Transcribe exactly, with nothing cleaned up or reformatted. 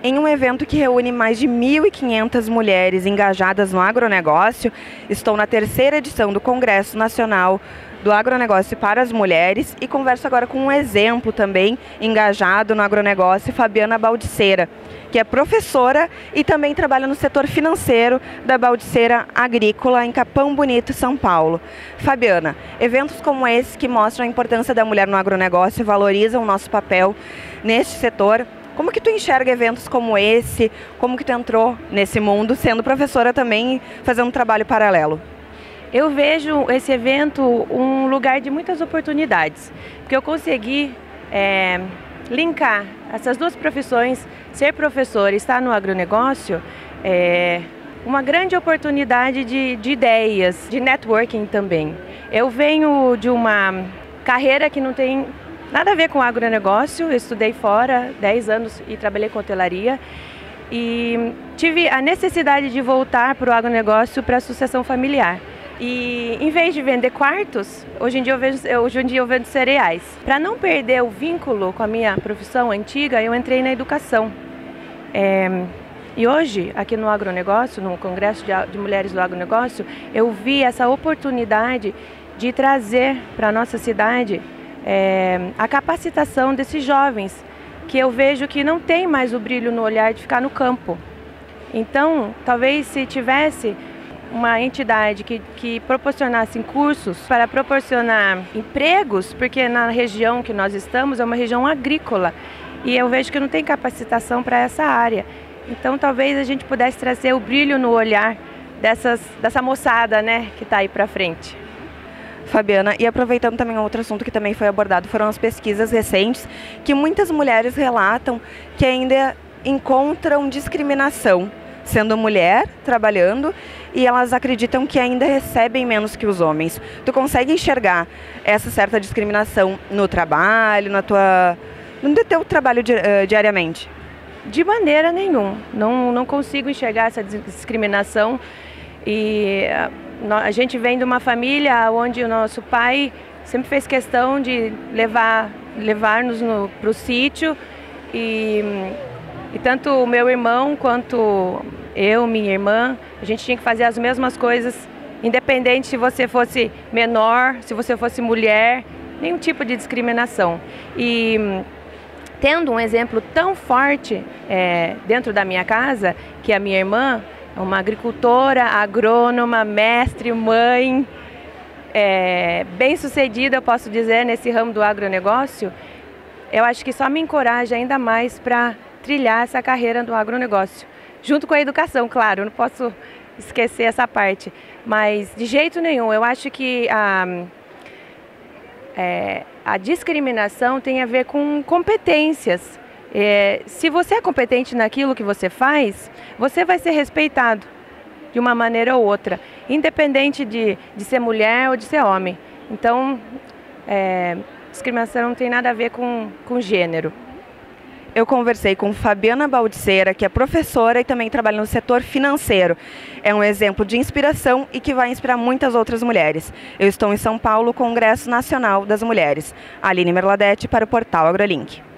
Em um evento que reúne mais de mil e quinhentas mulheres engajadas no agronegócio, estou na terceira edição do Congresso Nacional do Agronegócio para as Mulheres e converso agora com um exemplo também engajado no agronegócio, Fabiana Baldiceira, que é professora e também trabalha no setor financeiro da Baldiceira Agrícola em Capão Bonito, São Paulo. Fabiana, eventos como esse que mostram a importância da mulher no agronegócio valorizam o nosso papel neste setor. Como que tu enxerga eventos como esse? Como que tu entrou nesse mundo, sendo professora também, fazendo um trabalho paralelo? Eu vejo esse evento um lugar de muitas oportunidades, porque eu consegui é, linkar essas duas profissões, ser professor e estar no agronegócio, é uma grande oportunidade de, de ideias, de networking também. Eu venho de uma carreira que não tem nada a ver com agronegócio, eu estudei fora dez anos e trabalhei com hotelaria e tive a necessidade de voltar para o agronegócio para a sucessão familiar. E em vez de vender quartos, hoje em dia eu vendo, hoje em dia eu vendo cereais. Para não perder o vínculo com a minha profissão antiga, eu entrei na educação. É, e hoje, aqui no agronegócio, no Congresso de, de Mulheres do Agronegócio, eu vi essa oportunidade de trazer para a nossa cidade é, a capacitação desses jovens, que eu vejo que não tem mais o brilho no olhar de ficar no campo. Então, talvez se tivesse uma entidade que, que proporcionasse cursos para proporcionar empregos, porque na região que nós estamos é uma região agrícola e eu vejo que não tem capacitação para essa área. Então talvez a gente pudesse trazer o brilho no olhar dessas, dessa moçada, né, que está aí para frente. Fabiana, e aproveitando também outro assunto que também foi abordado, foram as pesquisas recentes, que muitas mulheres relatam que ainda encontram discriminação sendo mulher, trabalhando, e elas acreditam que ainda recebem menos que os homens. Tu consegue enxergar essa certa discriminação no trabalho, na tua, no teu trabalho di, uh, diariamente? De maneira nenhuma. Não, não consigo enxergar essa discriminação. E a gente vem de uma família onde o nosso pai sempre fez questão de levar, levar-nos para o sítio e E tanto o meu irmão quanto eu, minha irmã, a gente tinha que fazer as mesmas coisas, independente se você fosse menor, se você fosse mulher, nenhum tipo de discriminação. E tendo um exemplo tão forte é, dentro da minha casa, que a minha irmã é uma agricultora, agrônoma, mestre, mãe, é, bem-sucedida, eu posso dizer, nesse ramo do agronegócio, eu acho que só me encoraja ainda mais para trilhar essa carreira do agronegócio, junto com a educação, claro, não posso esquecer essa parte, mas de jeito nenhum, eu acho que a, é, a discriminação tem a ver com competências. É, se você é competente naquilo que você faz, você vai ser respeitado de uma maneira ou outra, independente de, de ser mulher ou de ser homem. Então, é, discriminação não tem nada a ver com, com gênero. Eu conversei com Fabiana Baldiceira, que é professora e também trabalha no setor financeiro. É um exemplo de inspiração e que vai inspirar muitas outras mulheres. Eu estou em São Paulo, Congresso Nacional das Mulheres. Aline Merladete para o Portal AgroLink.